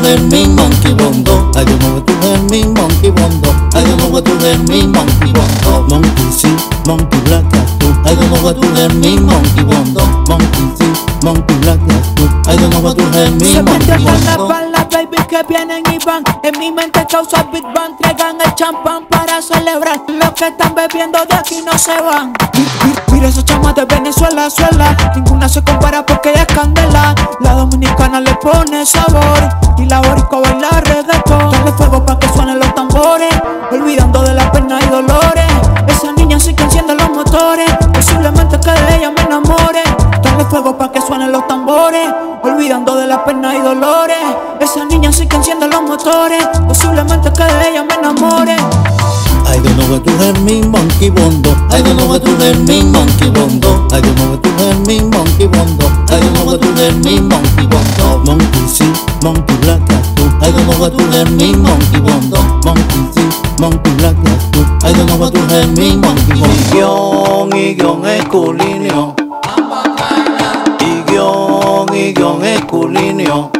hear me, monkey bongo. I don't know what to hear me, monkey bongo. I don't know what to hear me, monkey bongo. Monkey see, monkey black as too. I don't know what to hear me, monkey bongo. Monkey see, monkey black as too. I don't know what to hear me, monkey bongo. Baby que vienen y van, en mi mente causa Big Bang. Traigan el champán para celebrar. Los que están bebiendo de aquí no se van. Mira esas chamas de Venezuela, suela. Ninguna se compara porque ella es candela. La dominicana le pone sabor y la boricua baila reggaetón. Dale fuego pa' que suenen los tambores, olvidando de las penas y dolores. Esa niña sí que enciende los motores, posiblemente que de ella me enamore. Dale fuego pa' que suenen los tambores, olvidando de las penas y dolores. Esa niña sí que enciende los motores, posiblemente que de ella me enamore. I don't know what to hear me, monkey bongo. I don't know what to hear me, monkey bongo. I don't know what to hear me, monkey bongo. I don't know what to hear me, monkey bongo. Monkey see, monkey black as too. I don't know what to hear me, monkey bongo. Monkey see, monkey black as too. I don't know what to hear me, monkey bongo. Y guión es culinio. Y guión es culinio.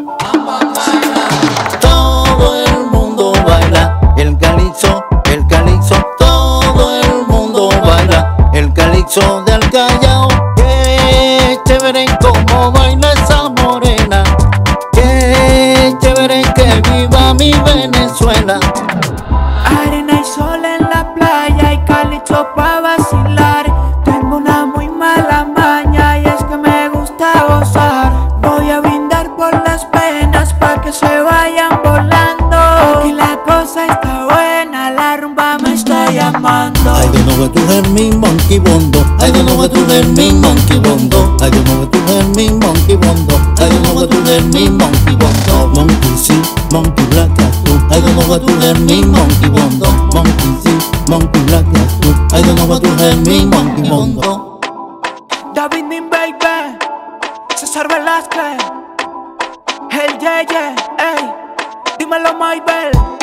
Todo el mundo baila el calipso. El calipso, todo el mundo baila el calipso del Callao. Qué chévere como baila esa morena. Qué chévere que viva mi Venezuela. Arena y sol en la playa y calipso pa' vacilar. Tengo una muy mala maña y es que me gusta gozar. Voy a brindar por las penas pa' que se vayan volando. Aquí la cosa está buena, la rumba me está llamando. I don't know what to hear me, monkey bongo. I don't know what to hear me, monkey bongo. I don't know what to hear me, monkey bongo. I don't know what to hear me, monkey bongo. Monkey see, monkey black as too. I don't know what to hear me, monkey bongo. Monkey see, monkey black as too. I don't know what to hear me, monkey bongo. David Nin baby, César Velázquez, el Yeye, ey, dímelo Maybell.